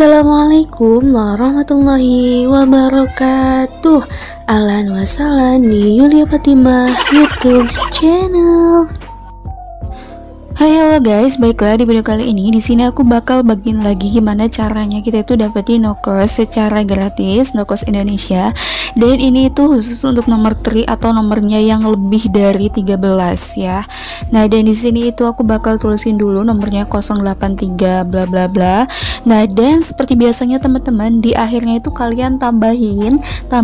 Assalamualaikum warahmatullahi wabarakatuh. Ahlan wa sahlan di Yulia Fatimah YouTube channel. Hai, halo guys, baiklah di video kali ini di sini aku bakal bagiin lagi gimana caranya kita itu dapetin Nokos secara gratis, Nokos Indonesia. Dan ini itu khusus untuk nomor tri atau nomornya yang lebih dari 13 ya. Nah, dan di sini itu aku bakal tulisin dulu nomornya 083 bla bla bla. Nah, dan seperti biasanya teman-teman, di akhirnya itu kalian tambahin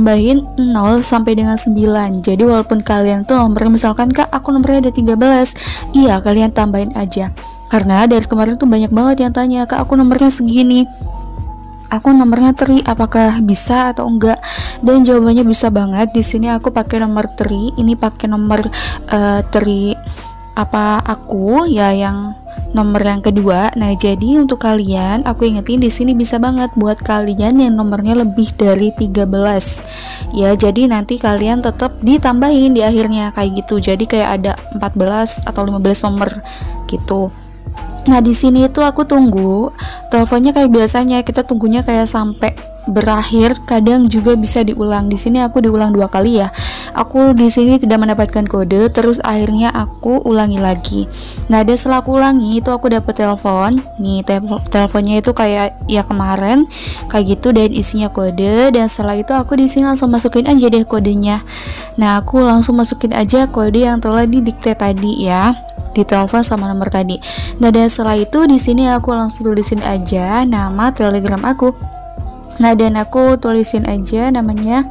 0 sampai dengan 9. Jadi walaupun kalian tuh nomornya misalkan Kak, aku nomornya ada 13. Iya, kalian tambahin aja, karena dari kemarin tuh banyak banget yang tanya, Kak aku nomornya segini, aku nomornya tri, apakah bisa atau enggak? Dan jawabannya bisa banget. Di sini aku pakai nomor tri, ini pakai nomor tri apa aku ya, yang nomor yang kedua. Nah, jadi untuk kalian aku ingetin di sini bisa banget buat kalian yang nomornya lebih dari 13 ya. Jadi nanti kalian tetap ditambahin di akhirnya kayak gitu. Jadi kayak ada 14 atau 15 nomor gitu. Nah, di sini itu aku tunggu teleponnya kayak biasanya, kita tunggunya kayak sampai berakhir, kadang juga bisa diulang. Di sini aku diulang 2 kali ya. Aku di sini tidak mendapatkan kode, terus akhirnya aku ulangi lagi. Nah, dan setelah aku ulangi itu aku dapat telepon. Nih, teleponnya itu kayak ya kemarin kayak gitu, dan isinya kode. Dan setelah itu aku di sini langsung masukin aja deh kodenya. Nah, aku langsung masukin aja kode yang telah didikte tadi ya, di telepon sama nomor tadi. Nah, dan setelah itu di sini aku langsung tulisin aja nama Telegram aku. Nah, dan aku tulisin aja namanya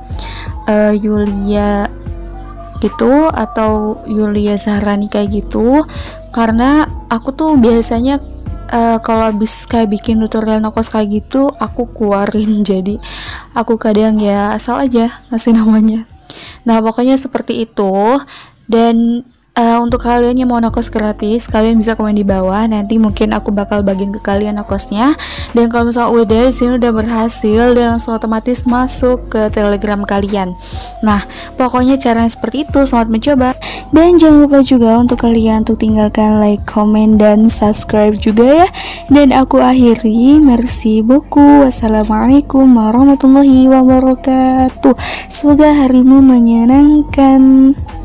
Yulia gitu, atau Yulia Zahrani kayak gitu, karena aku tuh biasanya kalau habis kayak bikin tutorial Nokos kayak gitu aku keluarin, jadi aku kadang ya asal aja ngasih namanya. Nah, pokoknya seperti itu. Dan untuk kalian yang mau Nokos gratis, kalian bisa komen di bawah, nanti mungkin aku bakal bagiin ke kalian Nokosnya. Dan kalau misalnya udah di sini udah berhasil, dan langsung otomatis masuk ke Telegram kalian. Nah, pokoknya caranya seperti itu. Selamat mencoba. Dan jangan lupa juga untuk kalian untuk tinggalkan like, komen, dan subscribe juga ya. Dan aku akhiri, merci beaucoup. Wassalamualaikum warahmatullahi wabarakatuh. Semoga harimu menyenangkan.